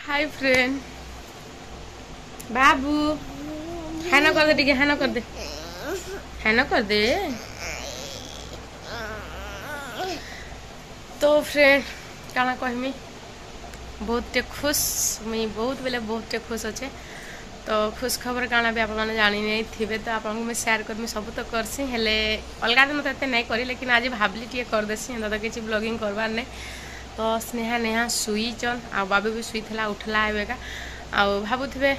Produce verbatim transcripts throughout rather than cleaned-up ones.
Hi friend बाबू है ना कर दे ठीक है ना कर दे है ना कर दे। तो फ्रेंड काना कहमी बहुत खुश मुई बहुत बेले बहुत खुश अच्छे। तो खुश खबर काना भी आपने जानी नहीं थे तो आपको मैं शेयर करमी सब तो करसी हेले अलग दिन तो नहीं करी लेकिन आज भावली टे करदेसी तो किसी ब्लॉगिंग करवार नहीं। तो स्नेहा नेहा शुईचन आ बाबू भी शुई था उठला एवेका आ भावुवे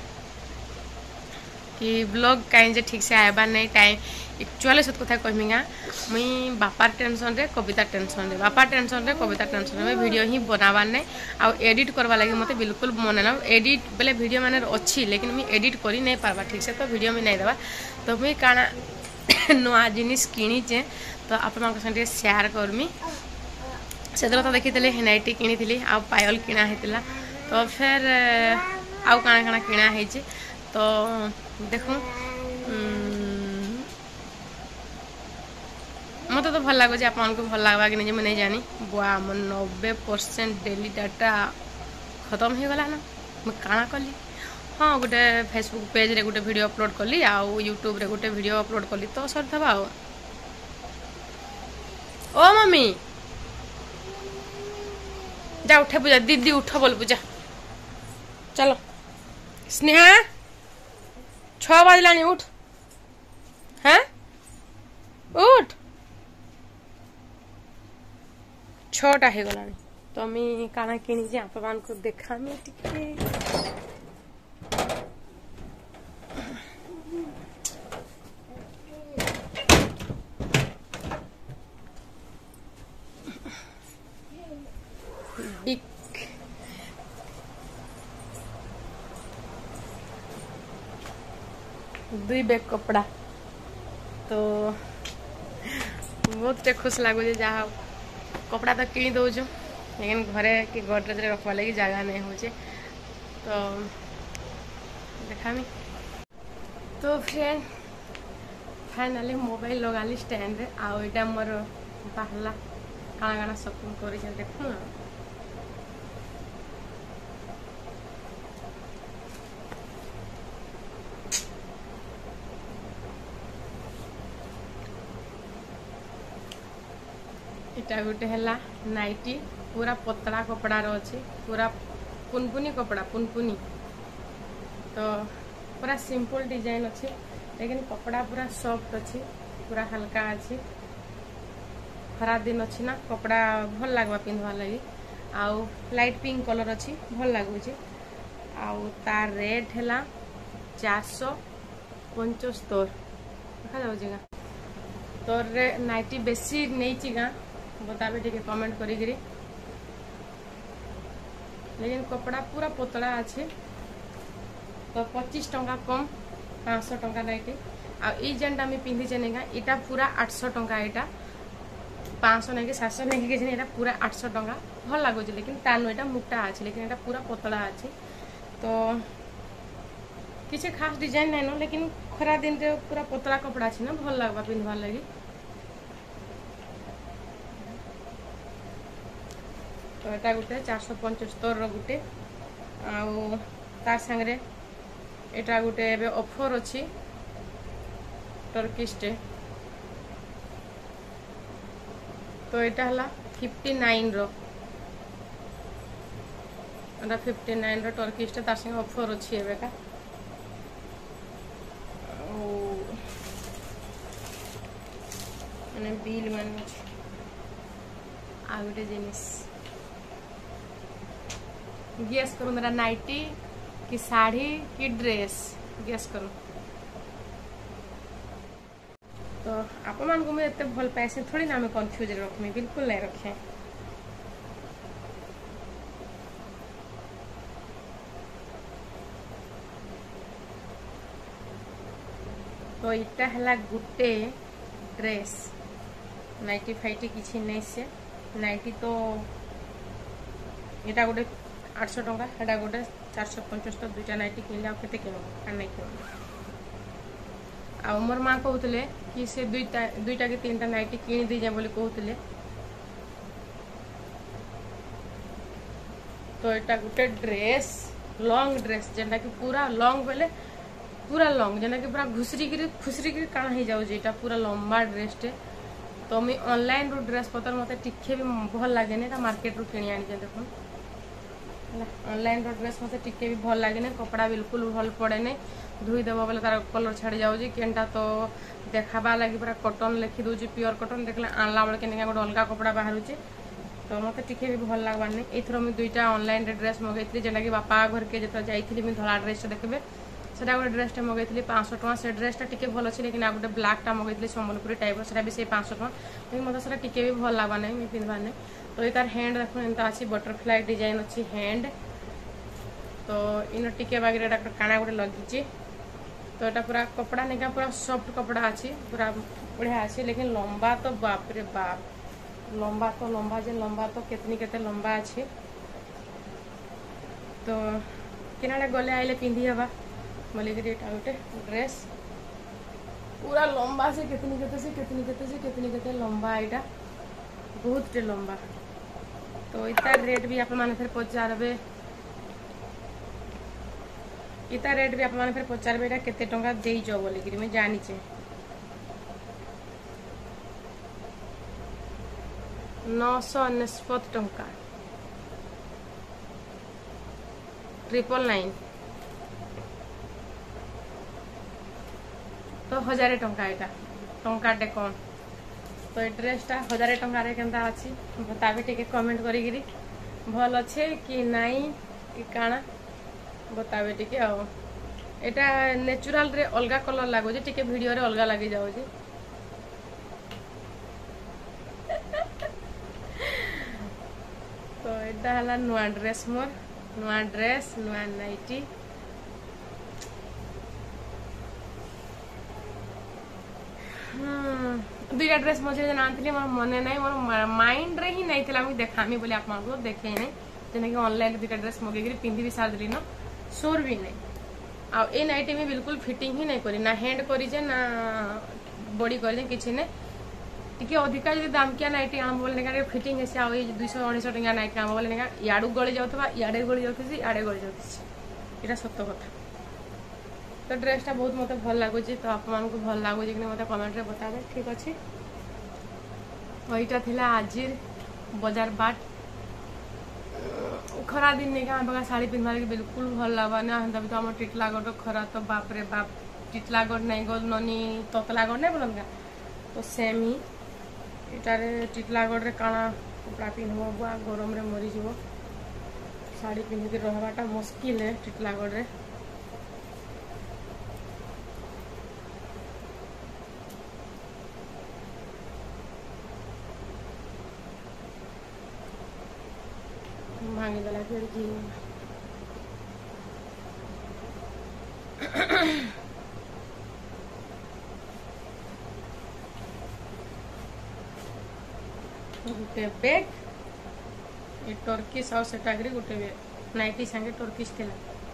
कि ब्लॉग कहीं ठीक से आबार नहीं टाइम एक्चुअली सत कथा कहमी गा मुई बापार टेंशन रे कविता टेंशन रे बापा टेंशन रे कविता टेंशन रे वीडियो ही बनाबार नहीं आ एडिट करवा लगी मत बिल्कुल मन ना एडिट बेले वीडियो माने अच्छी लेकिन मुई एडिट करी नहीं पार्बा ठीक से तो वीडियो में नहीं देवा। तो मुई काना नुआ जिनिस किनीचे तो आप शेयर करमी से तो देखी नाइटी किनी आ पायल किना होता तो फिर आउ काना काना किना है तो देखूँ मत तो भल लगुच आपको भल लगवा कि नहीं मुझे नहीं जानी बुआ मोर नब्बे परसेंट डेली डाटा खत्म हो गला ना मैं काना कली हाँ गोटे फेसबुक पेज रे गोटे वीडियो अपलोड कली आउ यूट्यूब रे गोटे वीडियो अपलोड कली तो सर था ओ मम्मी जा उठे पूजा दीदी उठ बोल पूजा चलो स्नेहा छ बजलानी उठ हैं उठ छटा हो गलानी तो मी काना किनी आप को देखा टिके दुई बैग कपड़ा तो बहुत खुश लगुच जहाँ कपड़ा तो किनी दौचु लेकिन घरे कि गडरेज रखवा लगी जगह नहीं हो तो देखामी। तो फ्रेंड फाइनाली मोबाइल लगाली स्टैंड रे आउ एटा मोर बाहला काना काना शॉपिंग कर देखू इटा गोटे है नाइटी पूरा पतला कपड़ा रो अच्छी पूरा पुनपुनी कपड़ा पुनपुनी तो पूरा सिंपल डिजाइन अच्छी लेकिन कपड़ा पूरा सॉफ्ट अच्छी पूरा हल्का अच्छी खरा दिन अच्छी ना कपड़ा भल लगवा पिंधवा लगी आउ लाइट पिंक कलर अच्छी भल लगुच आउ तार रेट है चार सौ पंचस्तर देखा जाऊँगा तो रे नाइटी बेसी नहीं गा बताबे ठीक कमेंट करी लेकिन कपड़ा पूरा पतला अच्छे तो पच्चीस टंका कम पाँच सौ टंका नाइटी आ जेनटा मैं पिंधीचे नहीं इटा पूरा आठ सौ टंका यहाँ पाँच सौ नहीं सात सौ नहीं कि पूरा आठ सौ टंका भल लगुच लेकिन तानु यहाँ मोटा अच्छे लेकिन यहाँ पूरा पतला अच्छे तो किसी खास डिजाइन नहीं न लेकिन खरा दिन रे पूरा पतला कपड़ा अच्छे ना भल लगवा पिंधवार लगी। तो यहाँ गोटे चार सौ पंचस्तर रोटे आंगे यहाँ गोटे ऑफर अच्छी टर्किशटे तो यहाँ है फिफ्टी नाइन रो फिफ्टी नाइन रो टर्किशटे तार संगे ऑफर अच्छी एवेका मैंने बिल मान आ गोटे जिनिस गेस करो मेरा नाइटी कि साड़ी कि ड्रेस गेस करो। तो आप मान को मुझे भल पाए थोड़ी ना मैं कन्फ्यूज रखमी बिल्कुल नहीं रखे। तो इटा है गुटे ड्रेस नाइटी फाइटी किसी नहीं से नाइटी तो यहाँ गोटे आठ सौ टंका एटा गोटे चार सौ पंचस्तर दुईटा नाइटी किनले आते कि नहीं किन आ मोर माँ कहते कि से दुईटा दुईटा कि तीन टा नाइटी किनी दीजे बोली कहते तो यहाँ गोटे ड्रेस लॉन्ग ड्रेस जेनटा कि पूरा लॉन्ग बेले पूरा लॉन्ग जेनटा कि पूरा घुसरी गिरी खुसरी गिरी काना हो जाऊँ एटा पूरा लंबा ड्रेसटे। तो मुझे ऑनलाइन रू ड्रेस पतर मत टिके भी भल लगे मार्केट रू किणी आनी देखो ऑनलाइन रो ड्रेस मत टिके भी भल लगे कपड़ा बिल्कुल भल पड़े नहीं धोईदेव बोले तार कलर छाड़ी जाऊँगी केनटा तो देखाबा लगी पूरा कटन लिखी दूसरी प्योर कटन देखले आनला बेले के गोटे अलग कपड़ा बाहर तो मत टिके भी भल लगवार नहीं। एथर मुझे दुईटा ऑनलाइन ड्रेस मगैली जेनटा कि बापा घर के जो जाइली मुझे धला ड्रेस देखिए सेटा गोटे ड्रेसटा मगैली पाँच टଙ୍କା से ड्रेसटा टिके भल अच्छे लेकिन आ गोटे ब्लाकटा मगैली सम्बलपुरी टाइप से भी से पाँच टଙ୍କା लेकिन मतलब सेटा टिके भी भल लगवा नहीं मुझे पिंधवार नहीं। तो ये तार हैंड देख एंता अच्छी बटरफ्लाई डिजाइन अच्छी हैंड तो इन टिके बागे काना गोटे लगी तो यहाँ पूरा कपड़ा निका पूरा सॉफ्ट कपड़ा अच्छी पूरा बढ़िया अच्छी लेकिन लंबा तो बाप रे बाप लंबा तो लंबा जे लंबा तो कितनी केते लंबा अच्छी तो किनारे गले आइले पिंधि हवा बोलिकी गोटे ड्रेस पूरा लंबा से कितनी केते से कितनी केते से कितनी केते लंबा यहाँ बहुत टे लंबा। तो इतना रेट भी आप मैंने फिर पचारे इतना रेट भी आप मैंने फिर पचारे यहाँ केते टंका देइज बोलिकी मुझे जानीचे नौशो अनेशत टंका ट्रिपल नाइन तो हजार टंका यहाँ टंकाटे कौन तो ये ड्रेसटा हजार टंकार केनता अच्छी बताबे टिके कमेंट करी भल अच्छे कि नाई कि काना बताबे टिके एटा नेचुरल रे अलग कलर लगुच टिके वीडियो रे अलग लगी जाऊँ तो एटा हला नुआ ड्रेस मोर नुआ ड्रेस नुआ नाइटी दुईटा ड्रेस मझे जो आनी मोर मन ना मोर माइंड रे ही नहीं था मुझे देखामी बोले आप देखे नहीं जेना कि ऑनलाइन दुईटा ड्रेस मगेगी पिंधि भी सारी न सोर भी नहीं आ ए नाइटी में बिल्कुल फिटिंग ही नहीं करी ना हैंड करीजे ना बॉडी करी किसी ने टी अधिका जो दामकिया नाइटी आम बोले ना फिटिंग है आई दुईश अढ़ाई टंका नाइटी आम बोले ना इाड़ू गली जाऊा इे गली जाती इे गली जाती यहाँ सत कथा। तो ड्रेसटा बहुत मत भल लगुच तो आप भल लगुच कि मत कमेंट रे बताबे ठीक अच्छे। वहीटा थिला आजिर बाजार बाट खरा दिन नहीं क्या शाढ़ी पिंधार बिल्कुल भल लगवा ना भी तो आम टिटलागढ़ खरा तो बाप रे बाप टिटलागढ़ नहीं गल ननी ततलागढ़ नहीं बोलन तो सेम ही इटारे टिटलागढ़ रे काना कपड़ा पिंधब बुआ गरम रे मरीज शाढ़ी पिंधिकी रहवाटा मुस्किल है टिटलागढ़ रे। भांगी देला खिड़की गोटे बैग ये टर्किश आउ सेटा गोटे नाइटी सांगे टर्किश थिला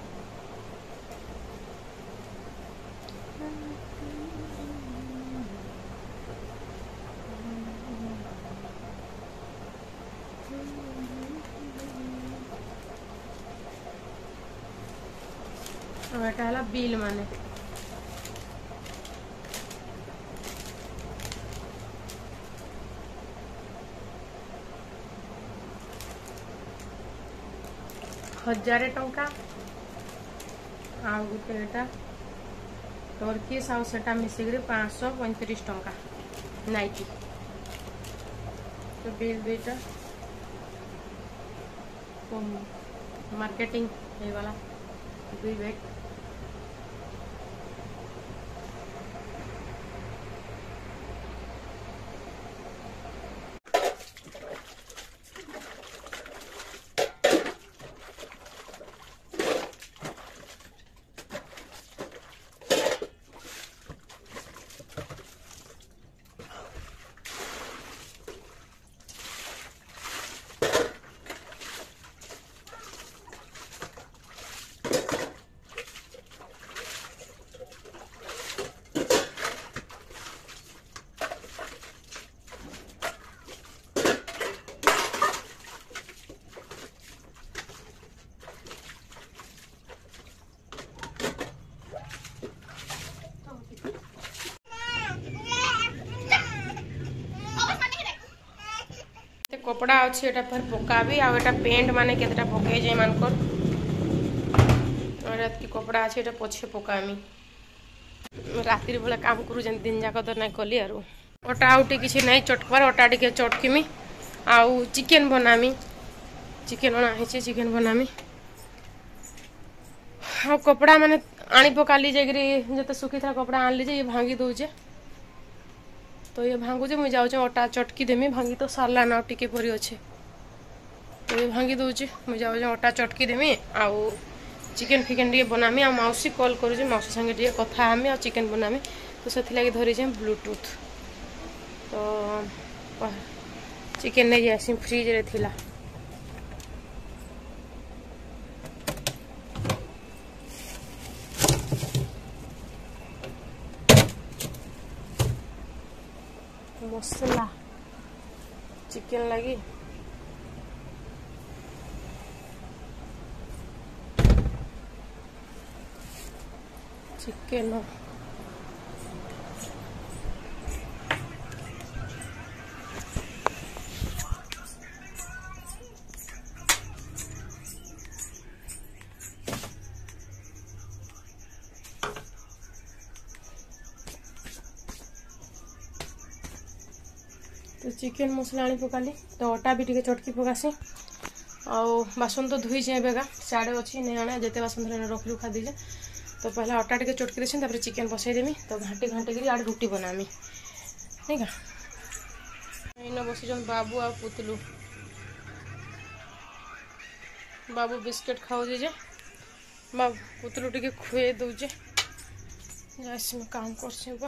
है बिल माने हजार टंका आ गोटे एटा टर्किश आउ सेटा मिसिक पाँच सौ पैंतीस टंका नाइटी तो बिल दुईटा मार्केटिंग वाला दुई बैग कपड़ा अच्छे एटा फिर पकाबी आ एटा पेंट माने केतटा पके जे मानकर और की कपड़ा अच्छे एटा पछे पकामी रातिर बेला काम करू जन दिन जाक तो नहीं कली आरो अटा आउटी किसी नहीं चटकबार अटा टिके चटकीमी आउ चिकेन बनामी चिकेन अना है चिकेन बनामी आ कपड़ा माने आनी पकाली जाकरी जते सुखी था कपड़ा आन लीजे ये भांगी दौचे तो ये भांगुचे मुझे जाऊँ अटा चटकी देमी भांगी तो सारा ना टिके परी अच्छे तो ये भांगी दौचे मुझे जाऊँ अटा चटकी देमी आउ चिकेन फिकेन टे बनामी आ मौसी कॉल करुचे मौसी संगे टे कथा हमी आ चिकेन बनामी तो से लगे धरीचे ब्लूटूथ तो चिकेन नहीं जासी फ्रिज रे थिला मसला चिकेन लगी चिकेन तो चिकेन मसला आनी पकाली तो अटा भी टे चटकी पकासी आउ बासन तो धोई जाए बेगा साढ़े अच्छी नहीं आने जिते बासन रखी रुखा दीजे तो पहले अटा टे चटकी देसी तापर चिकेन बसईदेमी तो घाटी घाटी कर आड़े रुटी बनामी नहीं का इन बसी बाबू आ पुतलू बाबू बिस्किट खाऊ जे बाबू पुतलू टे खुए दौचे में काम कर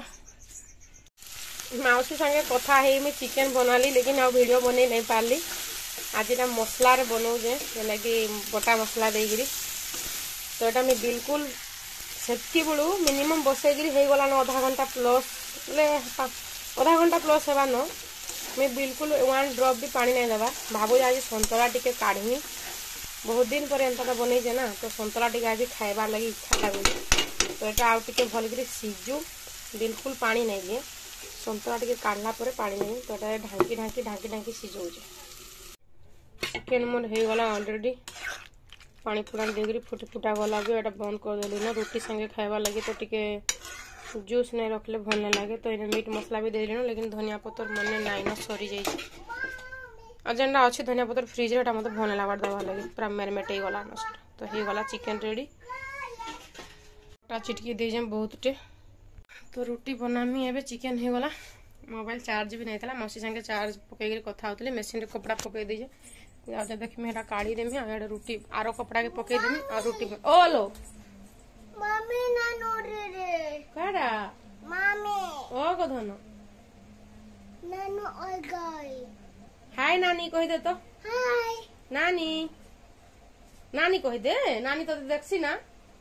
मौसी संगे कथा है मैं चिकेन बनाली लेकिन आ वीडियो बन नहीं पारली आज यहाँ मसला बनाऊे लगे बटा मसला देकरी तो यहाँ मैं बिल्कुल सेफ्टी बड़ू मिनिमम बसईकरी हो गलान आधा घंटा प्लस आधा घंटा प्लस है न मैं बिल्कुल वन ड्रॉप भी पानी नहीं देवा भावुँ आज सतरा टे काढ़ी बहुत दिन पर एंता बनईचे ना तो सतरा टे आज खाइबार लगी इच्छा लगुच तो यहाँ आउ टे भल सीझु बिल्कुल पानी नहीं दिए सतरा टे काढ़ला पानी नहीं तो ये ढांकी ढांकी ढांकी ढांकी सीझौचे चिकेन मोर हो गला ऑलरेडी पानी फुटान देकर फुट फुटा गला भी एटा बंद कर देलु ना रोटी संगे खाइबा लगे तो टिके जूस नहीं रखले भल नहीं लगे तो इन्हें मीट मसला भी दे देनु लेकिन धनिया पत्तर मन नाई ना सरी जाइए अजेंडा अच्छे धनिया पत्तर फ्रिज रे मत भल लगे दवा लगे पूरा मेरमेट हो गला नष्ट तो हो गला चिकेन रेडी अटा चिटकी दे बहुत टे तो रोटी बनामी एबे चिकेन हो गला मोबाइल चार्ज भी नहीं था मौसी संगे चार्ज पकईकर कथा होती मेसीन रे कपड़ा पकई दीजे जा देखमी एटा काढ़ी देमी आ रोटी आरो कपड़ा के पकई देमी आ रोटी ओ लो मम्मी नानो रे रे काडा मम्मी ओ गधन नानो ओय गई हाय नानी कहि दे तो हाय नानी नानी कहि दे नानी तो देखसी ना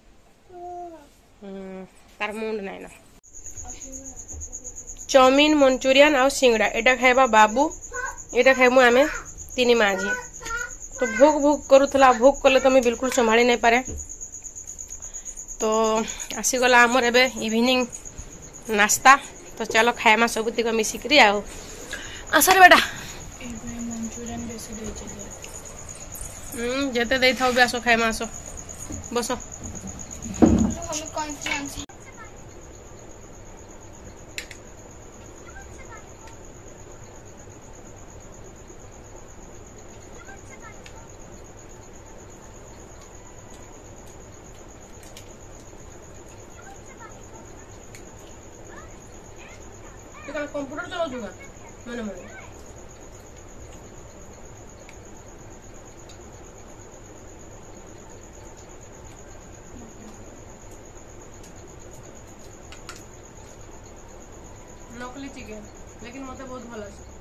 हम्म तार मुंड नहीं ना चाउमिन मंचूरियन आउ सिंगड़ा एटा खाइबा बाबू एटा खाइमु आमे तीन माझी तो भूख भूख करूला भूख कले तो मैं बिल्कुल संभाली नहीं पारे तो आसीगला आमर एबे इवनिंग नाश्ता तो चलो खाइमा सबुतिक मिसिकरी आओ आसरे बेटा हम्म जेते दे थाउ आसो खाइमा आसो बसो कंप्यूटर चलाऊ जुगा मने मने नकली चिकेन लेकिन मते बहुत भल आछे।